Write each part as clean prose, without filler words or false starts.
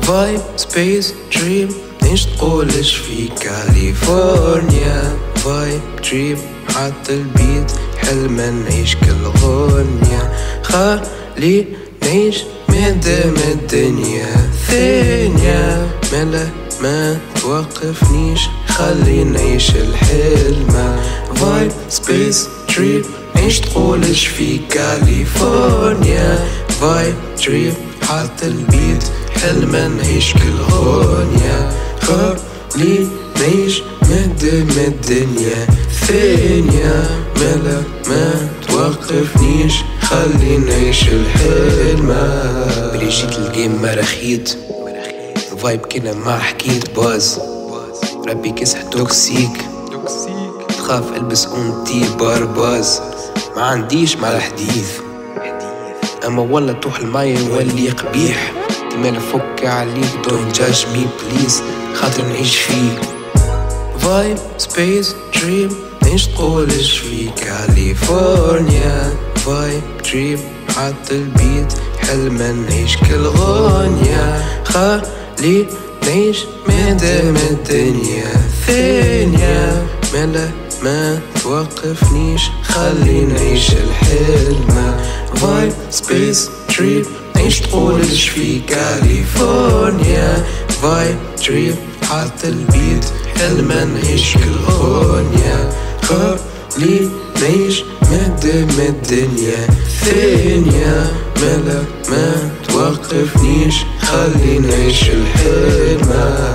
فايب سبيس دريم ليش تقولش في كاليفورنيا. فايب دريم حط البيت حلما نعيش كل غنية. خلي نعيش مادام الدنيا ثانية ملا ما توقفنيش خلي نعيش الحلمة. فايب سبيس دريم ليش تقولش في كاليفورنيا. فايب دريم حط البيت حلما نعيش كل غنية. خلي نعيش مادام الدنيا ثانية ملا ما توقفنيش خلي نعيش الحلمة. بريجيت الجيم مراخيت فايب كنا ما حكيت باز ربي كسح توكسيك تخاف البس اونتي بارباز ما عنديش مع الحديث اما والله توح الماي يولي قبيح ديما نفك عليك دون جاج مي بليز خاطر نعيش فيه. فايب سبيس دريم ليش تقولش في كاليفورنيا. فايب دريم حط البيت حلما نعيش كل غنية. خلي نعيش مادام الدنيا ثانية ملا ما توقفنيش خلي نعيش الحلمة. فايب سبيس دريم ليش تقولش في كاليفورنيا. فايب دريم حط البيت حلما نعيش كل غنية. خلي نعيش مادام الدنيا ثانية ملا ما توقفنيش خلي نعيش الحلمة.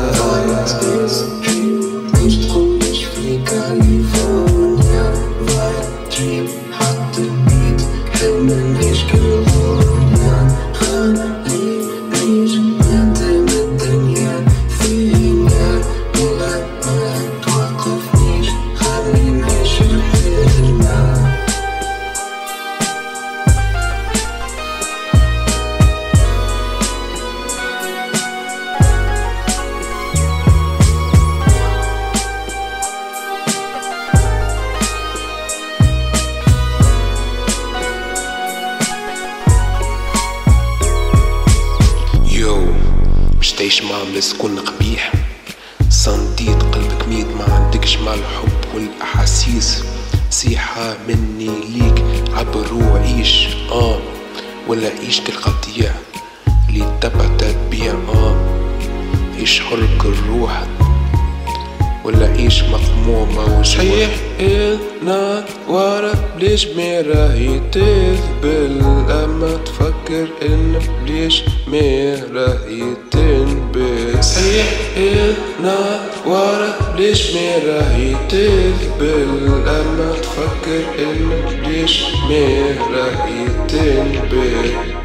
تعيش مع مسكون قبيح صنديد قلبك ميت ما عندكش مع الحب والاحاسيس. نصيحة مني ليك عبر وعيش ولا عيش القطيع اللي تبع تتبيع عيش حر الروح ولا عيش مقمومة وصحيح النار ورا ليش ما راهي تذبل اما تفكر ان ليش ما راهي تنبت. صحيح النار ورا ليش ما راهي تذبل اما تفكر ان ليش ما راهي تنبت.